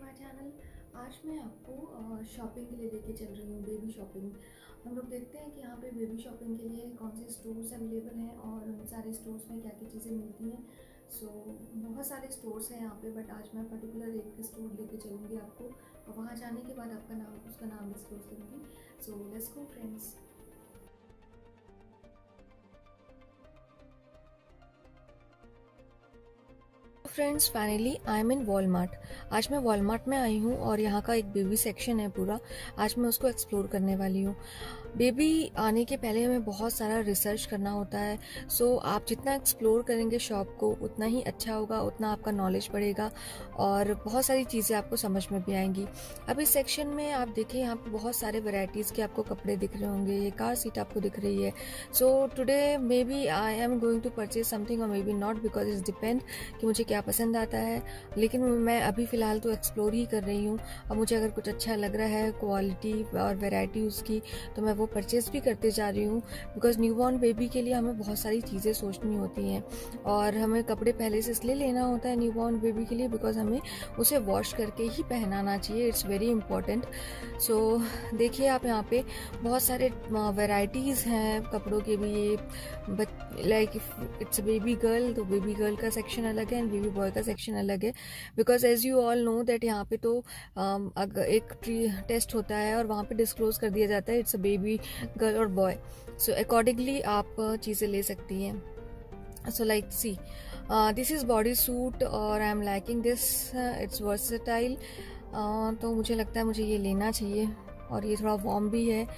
My channel. आज मैं आपको शॉपिंग के लिए लेके चल रही हूँ, बेबी शॉपिंग। हम लोग देखते हैं कि यहाँ पे बेबी शॉपिंग के लिए कौन से स्टोर्स अवेलेबल हैं और उन सारे स्टोर्स में क्या क्या चीज़ें मिलती हैं। बहुत सारे स्टोर्स हैं यहाँ पे, बट आज मैं पर्टिकुलर एक स्टोर लेके चलूँगी आपको और वहाँ जाने के बाद उसका नाम डिस्क्लोज करूँगी। So let's go friends. Friends finally I am in Walmart. आज मैं वॉलमार्ट में आई हूँ और यहाँ का एक बेबी सेक्शन है पूरा। आज मैं उसको एक्सप्लोर करने वाली हूँ। बेबी आने के पहले हमें बहुत सारा रिसर्च करना होता है। आप जितना एक्सप्लोर करेंगे शॉप को उतना ही अच्छा होगा, उतना आपका नॉलेज बढ़ेगा और बहुत सारी चीज़ें आपको समझ में भी आएंगी। अब इस सेक्शन में आप देखें, यहाँ पे बहुत सारे वेराइटीज़ के आपको कपड़े दिख रहे होंगे। ये कार सीट आपको दिख रही है। Today maybe I am going to purchase something और maybe not, because it's depend कि मुझे क्या पसंद आता है। लेकिन मैं अभी फ़िलहाल तो एक्सप्लोर ही कर रही हूँ और मुझे अगर कुछ अच्छा लग रहा है, क्वालिटी और वैरायटी उसकी, तो मैं वो परचेज़ भी करते जा रही हूँ। बिकॉज न्यूबॉर्न बेबी के लिए हमें बहुत सारी चीज़ें सोचनी होती हैं और हमें कपड़े पहले से इसलिए लेना होता है न्यूबॉर्न बेबी के लिए, बिकॉज हमें उसे वॉश करके ही पहनाना चाहिए। It's very important. देखिए आप यहाँ पे बहुत सारे वैरायटीज़ हैं कपड़ों के भी। ये लाइक इट्स बेबी गर्ल, तो बेबी गर्ल का सेक्शन अलग है एंड बेबी बॉय का सेक्शन अलग है। Because as you all know that यहाँ पे तो अगर एक टेस्ट होता है और वहाँ पे डिस्क्लोज कर दिया जाता है इट्स अ बेबी गर्ल और बॉय। अकॉर्डिंगली आप चीज़ें ले सकती हैं। Like see, this is body suit और I am liking this, it's versatile. तो मुझे लगता है मुझे ये लेना चाहिए और ये थोड़ा वार्म भी है।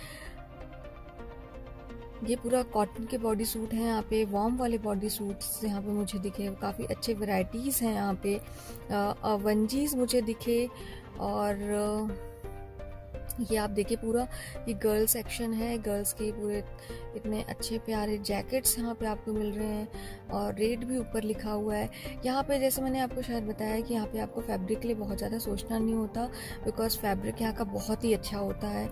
ये पूरा कॉटन के बॉडी सूट हैं। यहाँ पे वार्म वाले बॉडी सूट्स यहाँ पे मुझे दिखे, काफ़ी अच्छे वैरायटीज़ हैं यहाँ पे। वंजीज मुझे दिखे और ये आप देखिए पूरा ये गर्ल सेक्शन है। गर्ल्स के पूरे इतने अच्छे प्यारे जैकेट्स यहाँ पे आपको मिल रहे हैं और रेट भी ऊपर लिखा हुआ है। यहाँ पे जैसे मैंने आपको शायद बताया कि यहाँ पे आपको फैब्रिक के लिए बहुत ज़्यादा सोचना नहीं होता, बिकॉज फैब्रिक यहाँ का बहुत ही अच्छा होता है।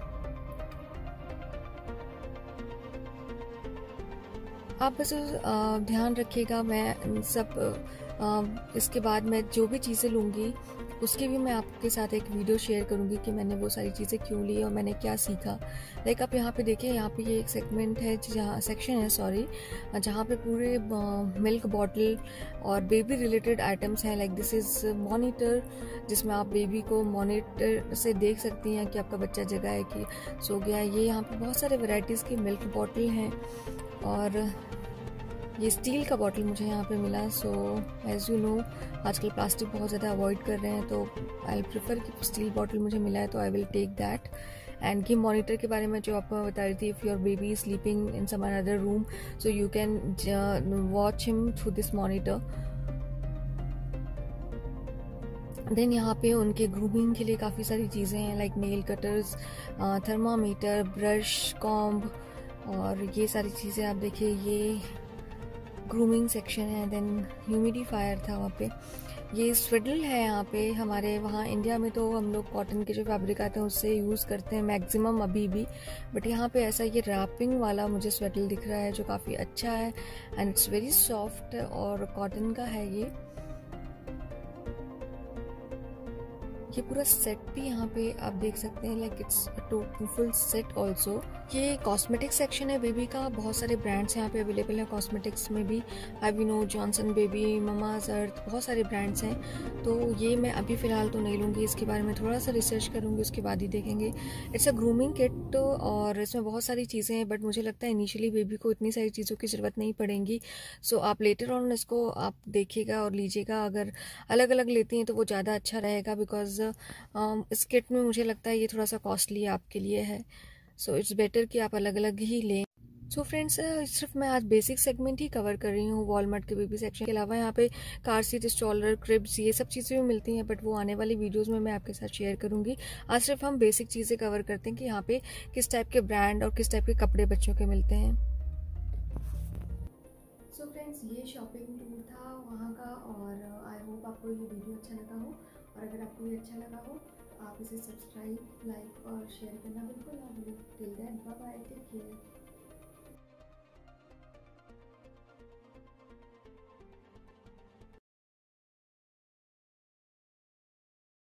आप बस ध्यान रखिएगा। मैं सब इसके बाद मैं जो भी चीज़ें लूँगी उसकी भी मैं आपके साथ एक वीडियो शेयर करूँगी कि मैंने वो सारी चीज़ें क्यों ली और मैंने क्या सीखा। लाइक आप यहाँ पे देखिए, यहाँ पे ये एक सेगमेंट है, जहाँ सेक्शन है सॉरी, जहाँ पे पूरे मिल्क बॉटल और बेबी रिलेटेड आइटम्स हैं। लाइक दिस इज़ मॉनिटर, जिसमें आप बेबी को मॉनिटर से देख सकती हैं कि आपका बच्चा जगा है कि सो गया है। ये यहाँ पे बहुत सारे वेराइटीज़ के मिल्क बॉटल हैं और ये स्टील का बॉटल मुझे यहाँ पे मिला। एज यू नो आजकल प्लास्टिक बहुत ज़्यादा अवॉइड कर रहे हैं, तो आई प्रेफर कि स्टील बॉटल मुझे मिला है, तो I will take that. And ये मॉनिटर के बारे में जो आपको मैं बता रही थी, if your baby is sleeping in some another room so you can watch him through this monitor. Then यहाँ पे उनके ग्रूमिंग के लिए काफ़ी सारी चीज़ें हैं, like nail cutters, thermometer, brush, comb और ये सारी चीज़ें आप देखिए। ये ग्रूमिंग सेक्शन है। देन ह्यूमिडिफायर था वहाँ पे। ये स्वेडल है यहाँ पे। हमारे वहाँ इंडिया में तो हम लोग कॉटन के जो फैब्रिक आते हैं उससे यूज़ करते हैं मैक्सिमम अभी भी, बट यहाँ पे ऐसा ये रैपिंग वाला मुझे स्वेडल दिख रहा है जो काफ़ी अच्छा है एंड इट्स वेरी सॉफ्ट और कॉटन का है ये पूरा सेट भी यहाँ पे आप देख सकते हैं। Like it's total full set also. ये कॉस्मेटिक सेक्शन है बेबी का। बहुत सारे ब्रांड्स यहाँ पे अवेलेबल हैं कॉस्मेटिक्स में भी। havin, Johnson baby, Mamaearth, बहुत सारे ब्रांड्स हैं। तो ये मैं अभी फ़िलहाल तो नहीं लूँगी, इसके बारे में थोड़ा सा रिसर्च करूँगी, उसके बाद ही देखेंगे। इट्स अ ग्रूमिंग किट और इसमें बहुत सारी चीज़ें हैं, बट मुझे लगता है इनिशियली बेबी को इतनी सारी चीज़ों की ज़रूरत नहीं पड़ेगी। आप लेटर ऑन इसको आप देखिएगा और लीजिएगा। अगर अलग अलग लेती हैं तो वो ज़्यादा अच्छा रहेगा, बिकॉज इस किट में मुझे लगता है ये थोड़ा सा कॉस्टली आपके लिए है। इट्स बेटर कि आप अलग अलग ही लें। फ्रेंड्स सिर्फ मैं आज बेसिक सेगमेंट ही कवर कर रही हूँ वॉलमार्ट के बेबी सेक्शन के अलावा। यहाँ पे कार सीट, स्ट्रॉलर, क्रिब्स, ये सब चीज़ें भी मिलती हैं, बट वो आने वाली वीडियोस में मैं आपके साथ शेयर करूँगी। आज सिर्फ हम बेसिक चीज़ें कवर करते हैं कि यहाँ पे किस टाइप के ब्रांड और किस टाइप के कपड़े बच्चों के मिलते हैं। फ्रेंड्स ये शॉपिंग टूर था वहाँ का और आई होप आपको ये वीडियो अच्छा लगा हो। और अगर आपको ये अच्छा लगा हो तो आप इसे सब्सक्राइब, लाइक और शेयर करना बिल्कुल ना भूलें। Till then bye bye, take care.